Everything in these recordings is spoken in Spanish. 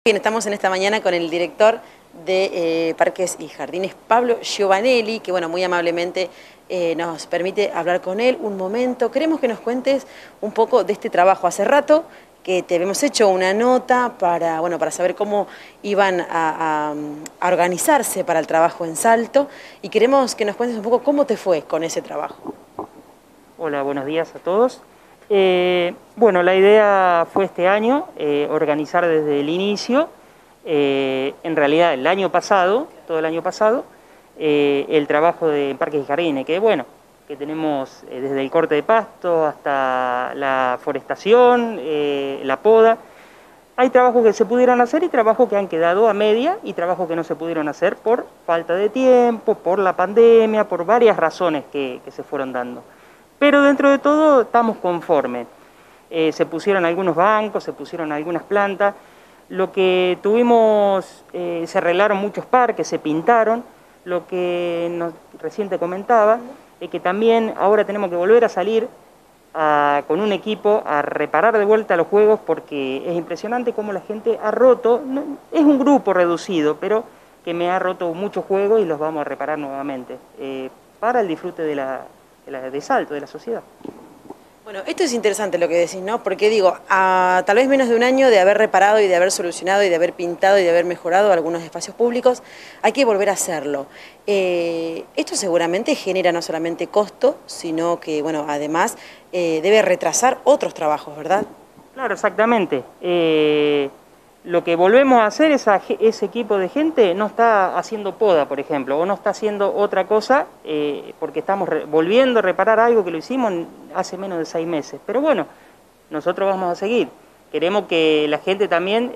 Bien, estamos en esta mañana con el director de Parques y Jardines, Pablo Giovanelli, que bueno, muy amablemente nos permite hablar con él un momento. Queremos que nos cuentes un poco de este trabajo. Hace rato que te habíamos hecho una nota para, bueno, para saber cómo iban a organizarse para el trabajo en Salto, y queremos que nos cuentes un poco cómo te fue con ese trabajo. Hola, buenos días a todos. Bueno, la idea fue este año, organizar desde el inicio, en realidad el año pasado, todo el año pasado, el trabajo de Parques y Jardines, que bueno, que tenemos desde el corte de pasto hasta la forestación, la poda. Hay trabajos que se pudieron hacer y trabajos que han quedado a media y trabajos que no se pudieron hacer por falta de tiempo, por la pandemia, por varias razones que se fueron dando. Pero dentro de todo estamos conformes. Se pusieron algunos bancos, se pusieron algunas plantas. Lo que tuvimos, se arreglaron muchos parques, se pintaron. Lo que recién te comentaba es que también ahora tenemos que volver a salir con un equipo a reparar de vuelta los juegos, porque es impresionante cómo la gente ha roto. Es un grupo reducido, pero que me ha roto muchos juegos y los vamos a reparar nuevamente para el disfrute de Salto, de la sociedad. Bueno, esto es interesante lo que decís, ¿no? Porque digo, a tal vez menos de un año de haber reparado y de haber solucionado y de haber pintado y de haber mejorado algunos espacios públicos, hay que volver a hacerlo. Esto seguramente genera no solamente costo, sino que, bueno, además debe retrasar otros trabajos, ¿verdad? Claro, exactamente. Lo que volvemos a hacer es ese equipo de gente no está haciendo poda, por ejemplo, o no está haciendo otra cosa, porque estamos volviendo a reparar algo que lo hicimos hace menos de 6 meses. Pero bueno, nosotros vamos a seguir. Queremos que la gente también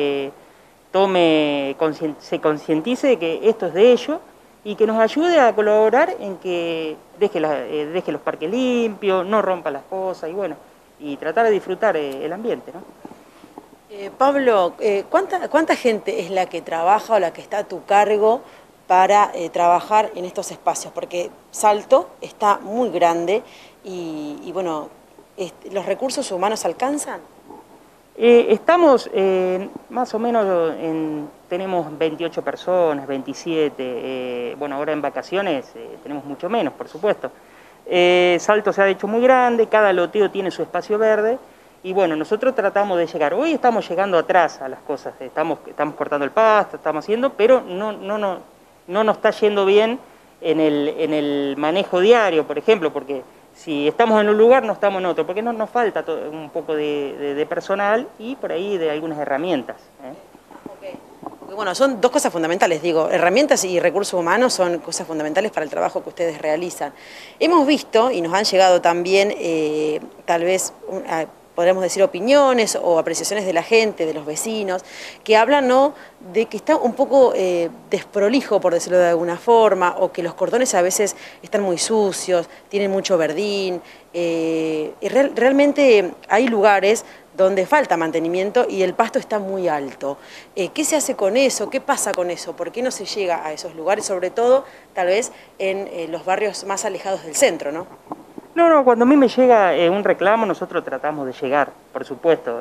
se concientice de que esto es de ellos y que nos ayude a colaborar en que deje los parques limpios, no rompa las cosas y bueno, y tratar de disfrutar el ambiente, ¿no? Pablo, ¿cuánta gente es la que trabaja o la que está a tu cargo para trabajar en estos espacios? Porque Salto está muy grande y bueno, ¿los recursos humanos alcanzan? Estamos más o menos, tenemos 28 personas, 27, bueno, ahora en vacaciones tenemos mucho menos, por supuesto. Salto se ha hecho muy grande, cada loteo tiene su espacio verde. Y bueno, nosotros tratamos de llegar. Hoy estamos llegando atrás a las cosas. Estamos cortando el pasto, estamos haciendo, pero no nos está yendo bien en el manejo diario, por ejemplo, porque si estamos en un lugar no estamos en otro, porque nos falta un poco de personal y por ahí de algunas herramientas. Okay. Porque, bueno, son dos cosas fundamentales, digo, herramientas y recursos humanos son cosas fundamentales para el trabajo que ustedes realizan. Hemos visto, y nos han llegado también, tal vez, podríamos decir, opiniones o apreciaciones de la gente, de los vecinos, que hablan, ¿no?, de que está un poco desprolijo, por decirlo de alguna forma, o que los cordones a veces están muy sucios, tienen mucho verdín, y realmente hay lugares donde falta mantenimiento y el pasto está muy alto. ¿Qué se hace con eso? ¿Qué pasa con eso? ¿Por qué no se llega a esos lugares? Sobre todo, tal vez, en los barrios más alejados del centro, ¿no? No, cuando a mí me llega un reclamo, nosotros tratamos de llegar, por supuesto.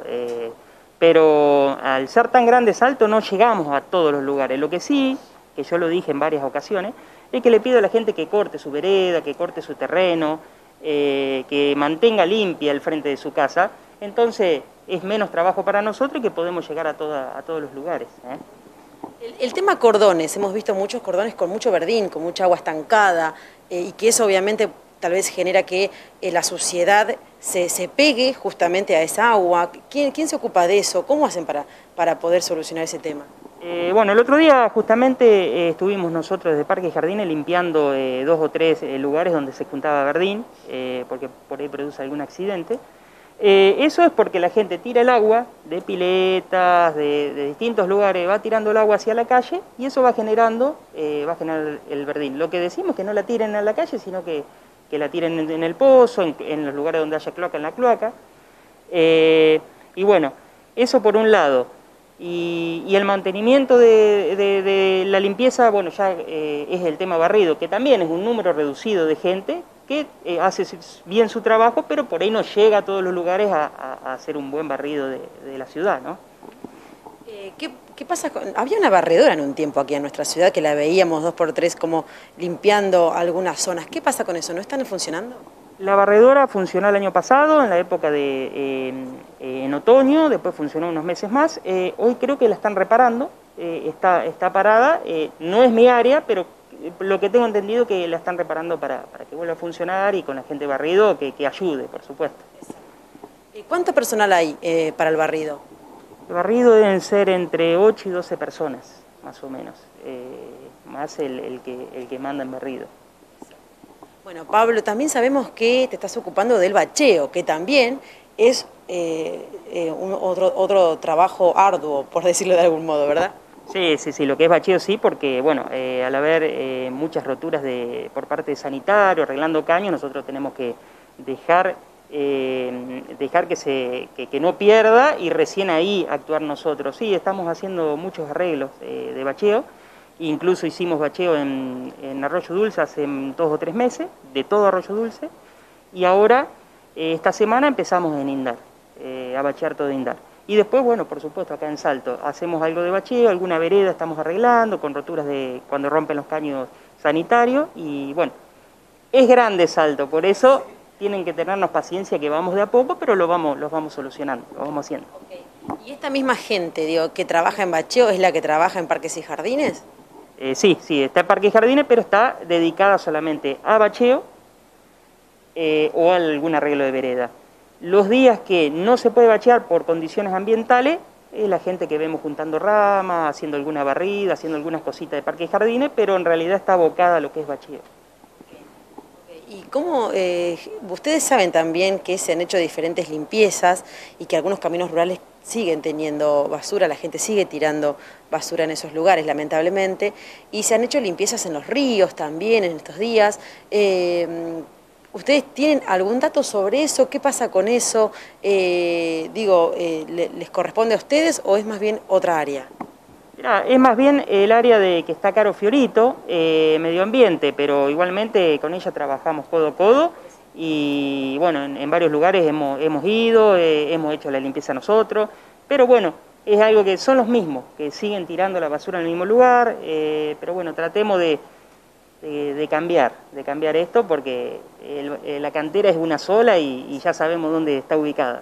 Pero al ser tan grande Salto no llegamos a todos los lugares. Lo que sí, que yo lo dije en varias ocasiones, es que le pido a la gente que corte su vereda, que corte su terreno, que mantenga limpia el frente de su casa. Entonces es menos trabajo para nosotros y que podemos llegar a todos los lugares. El tema cordones, hemos visto muchos cordones con mucho verdín, con mucha agua estancada, y que eso obviamente tal vez genera que la suciedad se pegue justamente a esa agua. ¿Quién se ocupa de eso? ¿Cómo hacen para poder solucionar ese tema? Bueno, el otro día justamente estuvimos nosotros desde Parques y Jardines limpiando 2 o 3 lugares donde se juntaba verdín, porque por ahí produce algún accidente. Eso es porque la gente tira el agua de piletas, de distintos lugares, va tirando el agua hacia la calle y eso va a generar el verdín. Lo que decimos es que no la tiren a la calle, sino que la tiren en el pozo, en los lugares donde haya cloaca, en la cloaca. Y bueno, eso por un lado. Y el mantenimiento de la limpieza, bueno, ya es el tema barrido, que también es un número reducido de gente que hace bien su trabajo, pero por ahí no llega a todos los lugares a hacer un buen barrido de la ciudad, ¿no? ¿Qué pasa con...? Había una barredora en un tiempo aquí en nuestra ciudad que la veíamos 2x3 como limpiando algunas zonas. ¿Qué pasa con eso? ¿No están funcionando? La barredora funcionó el año pasado, en la época en otoño, después funcionó unos meses más. Hoy creo que la están reparando, está parada. No es mi área, pero lo que tengo entendido que la están reparando para que vuelva a funcionar y con la gente barrido que ayude, por supuesto. ¿Cuánto personal hay para el barrido? El barrido deben ser entre 8 y 12 personas, más o menos, más el que manda en barrido. Bueno, Pablo, también sabemos que te estás ocupando del bacheo, que también es otro trabajo arduo, por decirlo de algún modo, ¿verdad? Sí, lo que es bacheo sí, porque bueno, al haber muchas roturas por parte de sanitario, arreglando caños, nosotros tenemos que dejar que no pierda y recién ahí actuar nosotros. Sí, estamos haciendo muchos arreglos de bacheo, incluso hicimos bacheo en Arroyo Dulce hace 2 o 3 meses, de todo Arroyo Dulce, y ahora esta semana empezamos en Indar, a bachear todo Indar. Y después, bueno, por supuesto, acá en Salto, hacemos algo de bacheo, alguna vereda estamos arreglando, con roturas de cuando rompen los caños sanitarios, y bueno, es grande Salto, por eso tienen que tenernos paciencia que vamos de a poco, pero los vamos solucionando, lo vamos haciendo. Okay. ¿Y esta misma gente, digo, que trabaja en bacheo es la que trabaja en parques y jardines? Sí, está en parques y jardines, pero está dedicada solamente a bacheo o a algún arreglo de vereda. Los días que no se puede bachear por condiciones ambientales, es la gente que vemos juntando ramas, haciendo alguna barrida, haciendo algunas cositas de parques y jardines, pero en realidad está abocada a lo que es bacheo. ¿Y cómo, ustedes saben también que se han hecho diferentes limpiezas y que algunos caminos rurales siguen teniendo basura, la gente sigue tirando basura en esos lugares, lamentablemente, y se han hecho limpiezas en los ríos también en estos días? ¿Ustedes tienen algún dato sobre eso? ¿Qué pasa con eso? ¿Les corresponde a ustedes o es más bien otra área? Mirá, es más bien el área de que está Caro Fiorito, medio ambiente, pero igualmente con ella trabajamos codo a codo y bueno, en varios lugares hemos ido, hemos hecho la limpieza nosotros, pero bueno, es algo que son los mismos, que siguen tirando la basura en el mismo lugar, pero bueno, tratemos de cambiar esto porque la cantera es una sola y ya sabemos dónde está ubicada.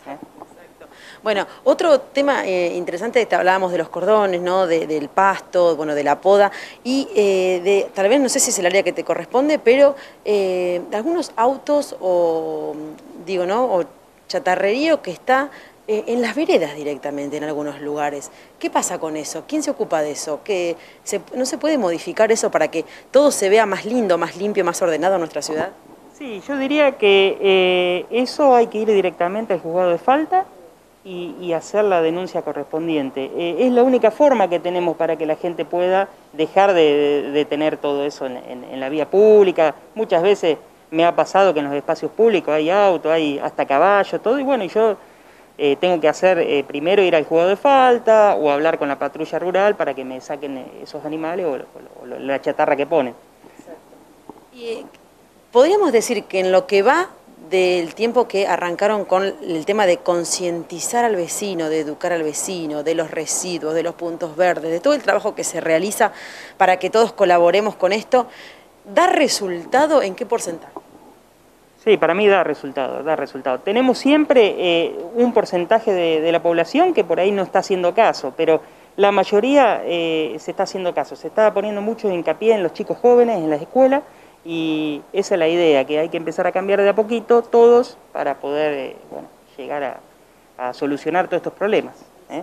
Bueno, otro tema interesante, hablábamos de los cordones, ¿no? Del pasto, bueno, de la poda y tal vez, no sé si es el área que te corresponde, pero de algunos autos o, ¿no? O chatarrerío que está en las veredas directamente en algunos lugares. ¿Qué pasa con eso? ¿Quién se ocupa de eso? ¿No se puede modificar eso para que todo se vea más lindo, más limpio, más ordenado en nuestra ciudad? Sí, yo diría que eso hay que ir directamente al juzgado de falta y hacer la denuncia correspondiente. Es la única forma que tenemos para que la gente pueda dejar de tener todo eso en la vía pública. Muchas veces me ha pasado que en los espacios públicos hay autos, hay hasta caballos, todo, y bueno, yo tengo que hacer primero ir al juzgado de falta o hablar con la patrulla rural para que me saquen esos animales o la chatarra que ponen. Y podríamos decir que en lo que va del tiempo que arrancaron con el tema de concientizar al vecino, de educar al vecino, de los residuos, de los puntos verdes, de todo el trabajo que se realiza para que todos colaboremos con esto, ¿da resultado en qué porcentaje? Sí, para mí da resultado. Tenemos siempre un porcentaje de la población que por ahí no está haciendo caso, pero la mayoría se está haciendo caso, se está poniendo mucho hincapié en los chicos jóvenes, en las escuelas, y esa es la idea, que hay que empezar a cambiar de a poquito todos para poder llegar a solucionar todos estos problemas.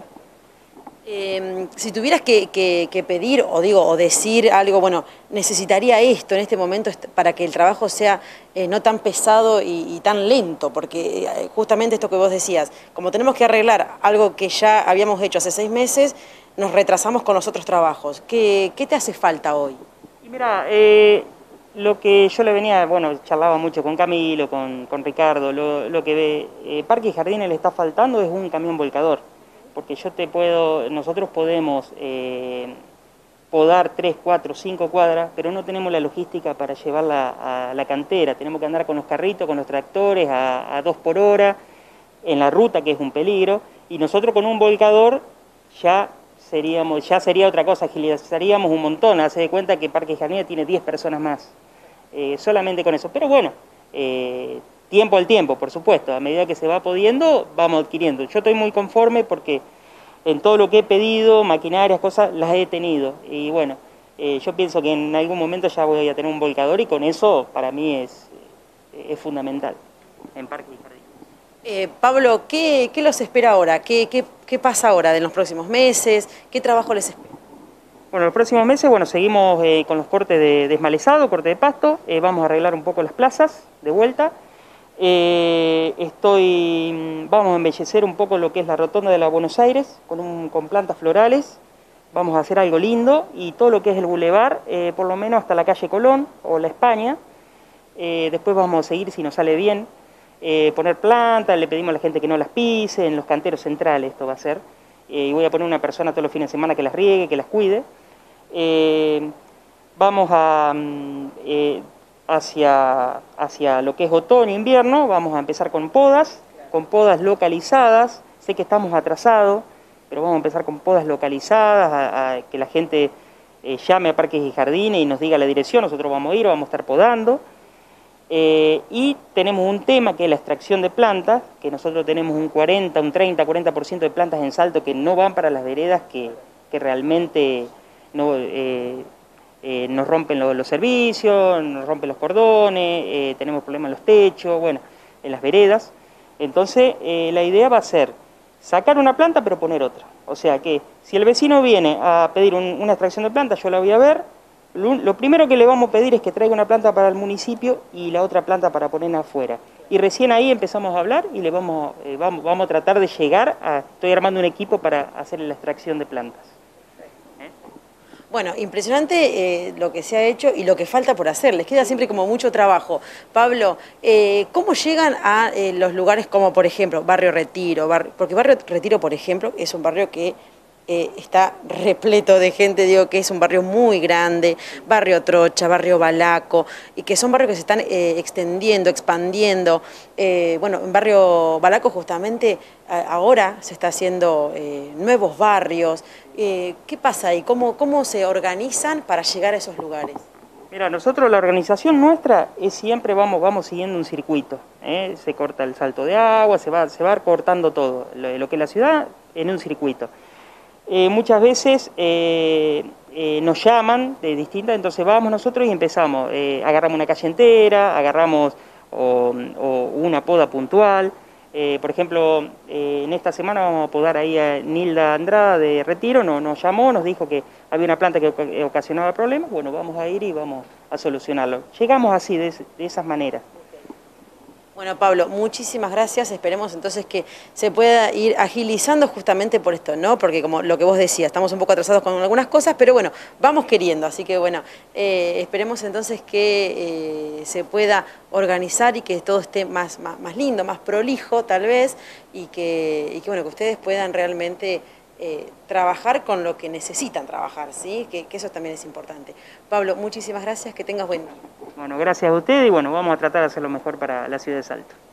Si tuvieras que pedir o decir algo, bueno, necesitaría esto en este momento para que el trabajo sea no tan pesado y tan lento, porque justamente esto que vos decías, como tenemos que arreglar algo que ya habíamos hecho hace 6 meses, nos retrasamos con los otros trabajos. ¿Qué te hace falta hoy? Y mira, lo que yo le venía, charlaba mucho con Camilo, con Ricardo, lo que Parque y Jardines le está faltando es un camión volcador, porque nosotros podemos podar 3, 4, 5 cuadras, pero no tenemos la logística para llevarla a la cantera, tenemos que andar con los carritos, con los tractores a 2 por hora, en la ruta, que es un peligro, y nosotros con un volcador ya sería otra cosa, agilizaríamos un montón. Hace de cuenta que Parque Jardín tiene 10 personas más, solamente con eso. Pero bueno, tiempo al tiempo, por supuesto, a medida que se va pudiendo, vamos adquiriendo. Yo estoy muy conforme porque en todo lo que he pedido, maquinarias, cosas, las he tenido. Y bueno, yo pienso que en algún momento ya voy a tener un volcador y con eso para mí es fundamental en Parque y Jardín. Pablo, ¿qué los espera ahora? ¿Qué pasa ahora en los próximos meses? ¿Qué trabajo les espera? Bueno, los próximos meses, bueno, seguimos con los cortes de desmalezado, corte de pasto, vamos a arreglar un poco las plazas de vuelta. Vamos a embellecer un poco lo que es la rotonda de la Buenos Aires con plantas florales. Vamos a hacer algo lindo y todo lo que es el bulevar, por lo menos hasta la calle Colón o la España. Después vamos a seguir si nos sale bien. Poner plantas, le pedimos a la gente que no las pise, en los canteros centrales esto va a ser. Y voy a poner una persona todos los fines de semana que las riegue, que las cuide. Vamos hacia lo que es otoño, invierno, vamos a empezar con podas localizadas. Sé que estamos atrasados, pero vamos a empezar con podas localizadas, a que la gente llame a Parques y Jardines y nos diga la dirección, nosotros vamos a ir, vamos a estar podando. Y tenemos un tema que es la extracción de plantas, que nosotros tenemos un 40% de plantas en Salto que no van para las veredas, que realmente nos rompen los servicios, nos rompen los cordones, tenemos problemas en los techos, bueno, en las veredas. Entonces la idea va a ser sacar una planta pero poner otra. O sea que si el vecino viene a pedir una extracción de planta, yo la voy a ver. Lo primero que le vamos a pedir es que traiga una planta para el municipio y la otra planta para ponerla afuera. Y recién ahí empezamos a hablar y vamos a tratar de llegar estoy armando un equipo para hacer la extracción de plantas. Bueno, impresionante lo que se ha hecho y lo que falta por hacer. Les queda siempre como mucho trabajo. Pablo, ¿cómo llegan a los lugares como, por ejemplo, Barrio Retiro? Porque Barrio Retiro, por ejemplo, es un barrio que está repleto de gente, digo que es un barrio muy grande, Barrio Trocha, Barrio Balaco, y que son barrios que se están extendiendo, expandiendo. Bueno, en Barrio Balaco justamente ahora se está haciendo nuevos barrios. ¿Qué pasa ahí? ¿Cómo se organizan para llegar a esos lugares? Mira, nosotros la organización nuestra es siempre vamos siguiendo un circuito. Se corta el salto de agua, se va cortando todo, lo que es la ciudad en un circuito. Muchas veces nos llaman de distintas, entonces vamos nosotros y empezamos, agarramos una calle entera, agarramos o una poda puntual. Por ejemplo, en esta semana vamos a podar ahí a Nilda Andrada de Retiro, nos llamó, nos dijo que había una planta que ocasionaba problemas, bueno, vamos a ir y vamos a solucionarlo. Llegamos así, de esas maneras. Bueno, Pablo, muchísimas gracias. Esperemos entonces que se pueda ir agilizando justamente por esto, ¿no? Porque como lo que vos decías, estamos un poco atrasados con algunas cosas, pero bueno, vamos queriendo. Así que bueno, esperemos entonces que se pueda organizar y que todo esté más lindo, más prolijo tal vez, y que bueno, que ustedes puedan realmente trabajar con lo que necesitan trabajar, ¿sí? Que eso también es importante. Pablo, muchísimas gracias, que tengas buen día. Bueno, gracias a usted y bueno, vamos a tratar de hacer lo mejor para la ciudad de Salto.